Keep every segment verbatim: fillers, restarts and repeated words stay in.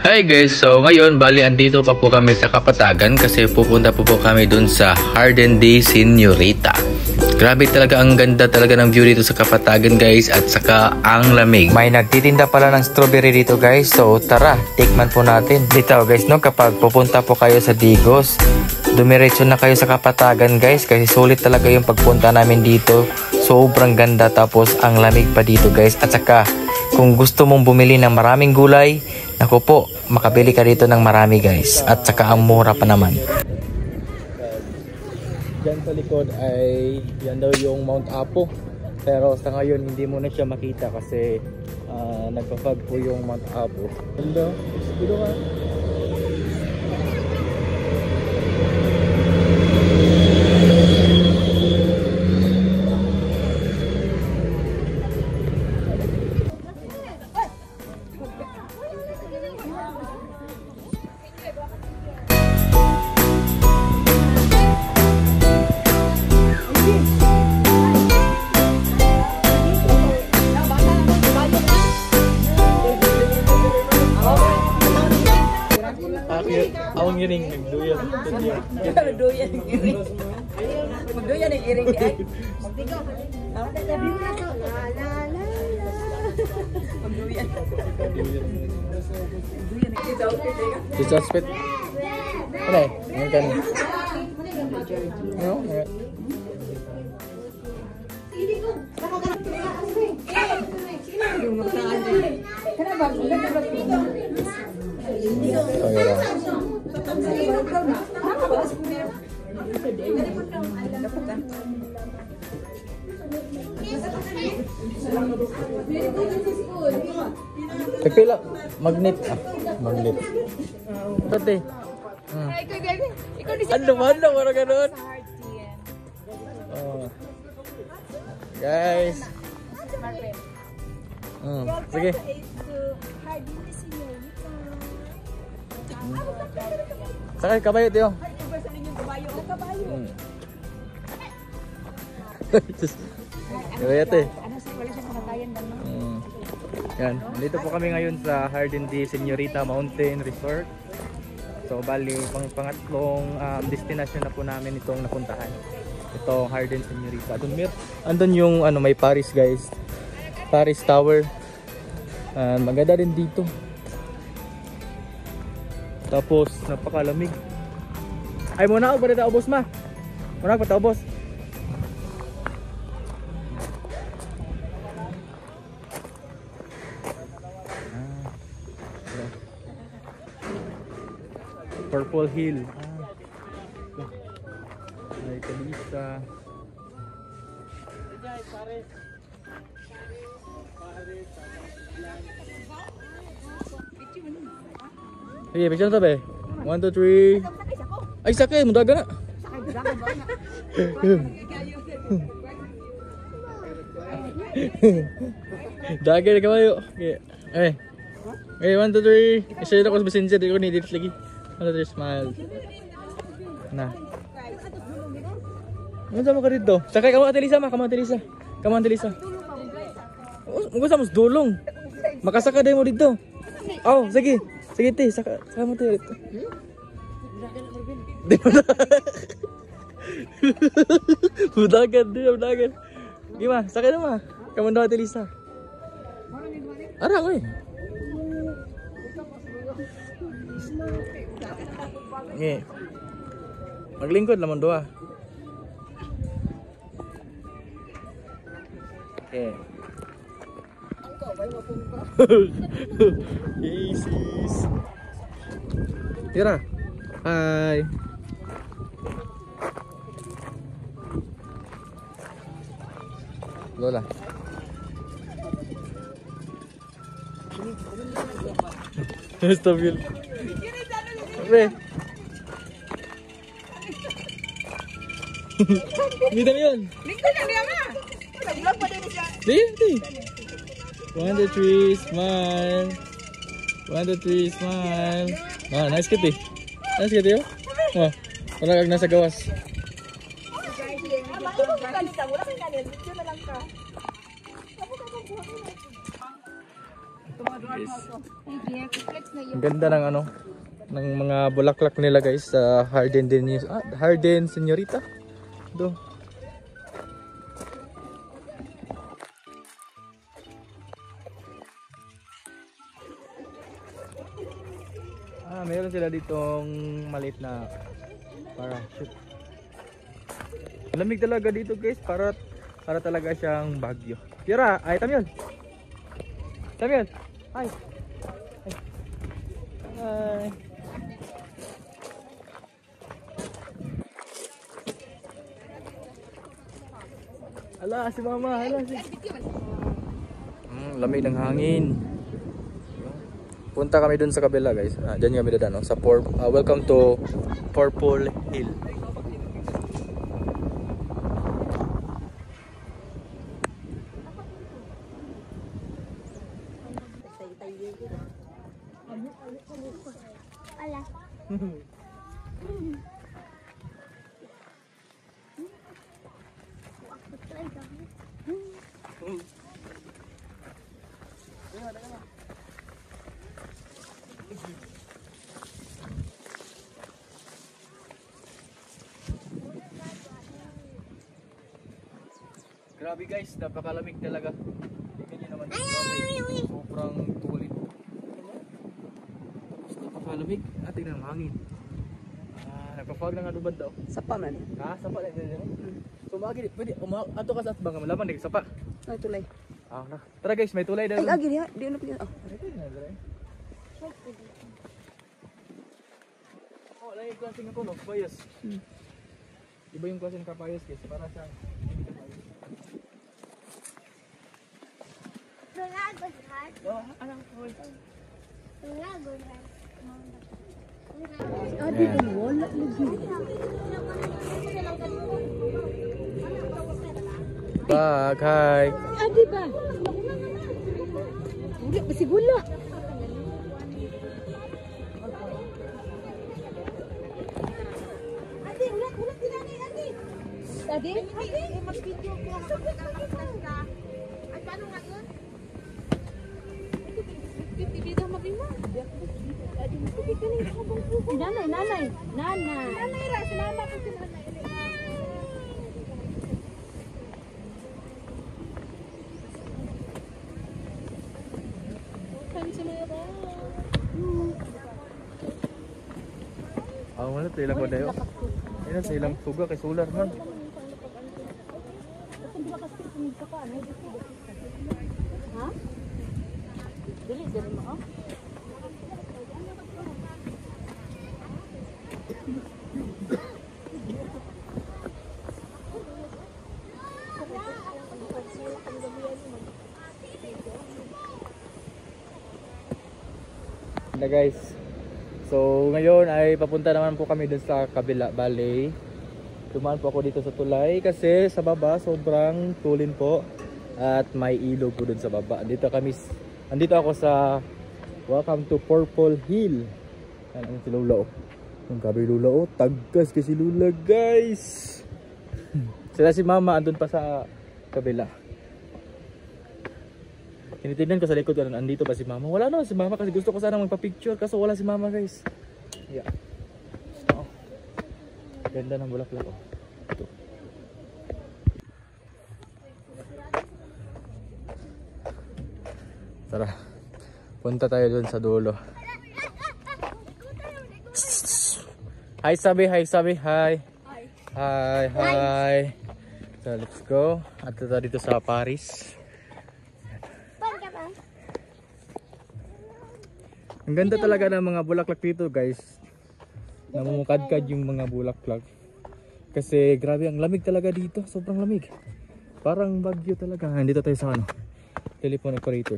Hi guys, so ngayon bali andito pa po kami sa Kapatagan kasi pupunta po po kami dun sa Garden de Señorita. Grabe talaga, ang ganda talaga ng view dito sa Kapatagan guys, at saka ang lamig. May nagtitinda pala ng strawberry dito guys, so tara, tikman po natin. Dito guys, no, kapag pupunta po kayo sa Digos, dumiretso na kayo sa Kapatagan guys kasi sulit talaga yung pagpunta namin dito. Sobrang ganda, tapos ang lamig pa dito guys, at saka kung gusto mong bumili ng maraming gulay, naku po, makabili ka dito ng marami guys, at saka ang mura pa naman. Diyan sa likod ay yan daw yung Mount Apo, pero sa ngayon hindi mo na siya makita kasi uh, nagpa-fog po yung Mount Apo. Hello, dito ka. Awang iring, nagduyan. Nagduyan ng iring. Magduyan ng iring di ay. Magtigo. Magduyan. Si Suspect. Ano eh? Ano ka na? Ano? Nagpila, magnet ah, magnet. Pati. Hmm. Ano man na wala ganoon. Oh. Guys. Hmm, sige. Sakay kabayo tiyo. Hmm. Kabayo te. Hmm. Yan, dito po kami ngayon sa Garden de Señorita Mountain Resort. So bali, pang pangatlong um, destination na po namin itong napuntahan. Ito, Garden Señorita. Doon mir, andun yung ano, may Paris guys. Paris Tower. Uh, maganda din dito. Tapos napakalamig. Ay muna ako pa rin ubos ma. Muna ako pa ubos. Purple Hill. Ah. Ay, Kalisa. Sige, picture na to be. one, two, three. Ay, sakay. Mudaga na. Daga na kamayo. Okay. Okay. Okay, one, two, three. Isa yun ako sa messenger. Di ko ni-edit lagi. one, two, three, smile. Na. Ano sama ka dito? Sakay ka mo, Ate Lisa, ma. Come on, Ate Lisa. Come on, Ate Lisa. Magkasa mo dulong. Makasaka din mo dito. Oh, sige. Sige, te. Saka, saka mo, te. Di mo na. Budagan, di na, budagan. Gima, sakay na, ma. Come on daw, Ate Lisa. Ara, ko eh. Okay. Maglingkod lamang doa. Okay. Jesus. Tira. Hi. Lola. Stabil. Pre. Hindi na yun. Lingkod na niya ma. Nag-vlog pa din siya. Di, di. One, two, three, smile. One, two, three, smile. Ah, nice kitty. Nice kitty, oh. Oh, wala kag nasa gawas. Wala kang ganyan. Video na lang ka. Guys. Ang ganda ng ano, ng mga bulaklak nila guys sa Harden din ah, Harden Señorita. Do. Ah, meron sila ditong maliit na parachute. Lamig talaga dito guys, para para talaga siyang Baguio. Tira, ay Tamyon. Tamyon. Ay. Ay. Ay. Ala, si Mama, ala si. Mm, lamig ng hangin. Punta kami dun sa kabila guys. Ah, diyan kami dadaan, no? Sa Pur uh, welcome to Purple Hill. Ala. Grabe guys, napakalamig talaga. Tingnan nyo naman. Grabe. Sobrang tulit. Napakalamig. Ah, tingnan ang hangin. Ah, nagpa-fog na nga lubad daw. Sapa man. Ah, sapa na yun. So, maagi, pwede, uma, ato ka sa atbang, malaman din, sapa. Ay, tulay. Ah, na. Tara guys, may tulay Ay, dahil. agi niya. Di ano pa yun. Oh, lang yung klase nga po, no? Kapayos. Hmm. Iba yung klase ng kapayos guys, para siyang oh, alam ko. Adi ko wala lagi. Bag, hi. Adi ba? Hindi ba sigula? Adi, wala wala tinani adi. Adi, adi, mag-video ko ka. Ay paano nga yun? Dito mabima. Nanay, nanay, nanay. Nanay ra, salamat po si nanay. Ah, wala tayo lang ko dayo. Ayun sa ilang suga kay solar man. Ha? Dili, dili mo. Na guys. So ngayon ay papunta naman po kami dun sa kabila, bale. Dumaan po ako dito sa tulay kasi sa baba sobrang tulin po at may ilog po dun sa baba. Dito kami, andito ako sa welcome to Purple Hill. Ano si Lula oh. Yung gabi Lula oh, tagkas kasi Lula guys. Sila si Mama andun pa sa kabila. Tinitignan ko sa likod ko, andito ba si Mama? Wala naman si Mama kasi gusto ko sana magpa-picture kaso wala si Mama guys. Yeah. Oh. Ganda ng bulaklak oh. Ito. Tara. Punta tayo dun sa dulo. Hi sabi, hi sabi, hi. Hi, hi. So let's go. At ito dito sa Paris. Ang ganda talaga ng mga bulaklak dito guys. Namumukadkad yung mga bulaklak. Kasi grabe ang lamig talaga dito. Sobrang lamig. Parang Baguio talaga. Nandito tayo sa ano, telephone operator.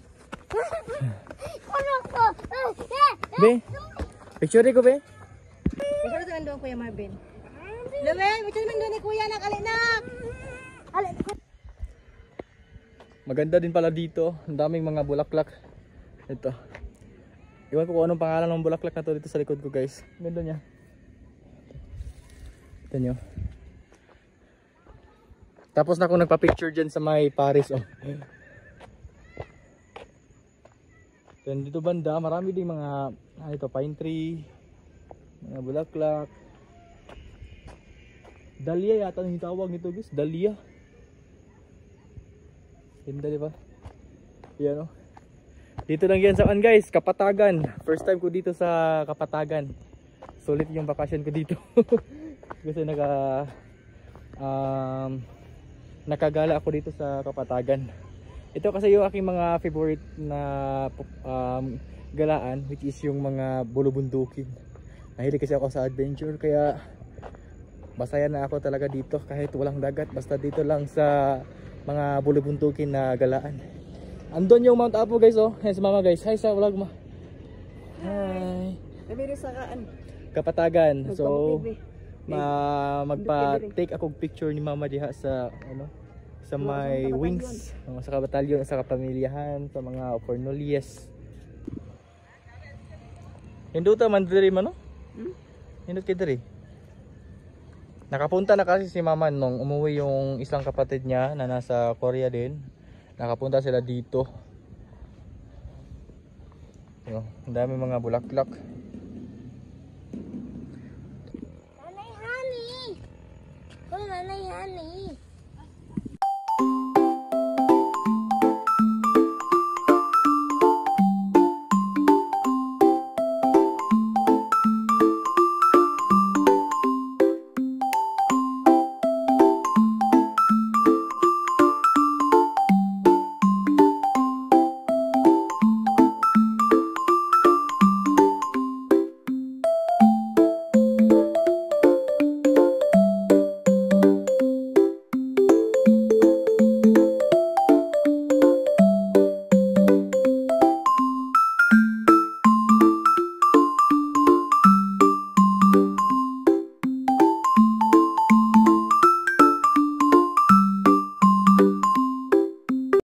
Be, picture ko be. Picture sa doon Kuya Marvin. Luwe, picture man doon ni Kuya nak ali nak. Ali. Maganda din pala dito. Ang daming mga bulaklak. Ito. Iwan ko kung anong pangalan ng bulaklak na to dito sa likod ko guys. Ganda niya. Ito nyo. Tapos na ako nagpa-picture dyan sa may Paris. Oh. Then dito banda, marami ding mga ano ito, pine tree, mga bulaklak. Dahlia yata ang tawag nito guys, dahlia. Ganda di ba? Yan oh. Dito lang yan saan guys, Kapatagan. First time ko dito sa Kapatagan. Sulit yung vacation ko dito. Kasi naka um, nakagala ako dito sa Kapatagan. Ito kasi yung aking mga favorite na um, galaan, which is yung mga bulubundukin. Nahilig kasi ako sa adventure, kaya masaya na ako talaga dito kahit walang dagat, basta dito lang sa mga bulubundukin na galaan. Andun yung Mount Apo guys oh. Hey sa mama guys. Hi sa vlog mo. Hi. Nabiri sa kaan. Kapatagan. So ma magpa-take ako picture ni mama diha sa ano sa may wings, sa kabatalyon, sa kapamilyahan, sa mga Cornelius. Hinduta man diri man no? Hmm? Hindut kay diri. Nakapunta na kasi si mama nung umuwi yung isang kapatid niya na nasa Korea din. Nakapunta sila dito. Yo, ang dami mga bulaklak.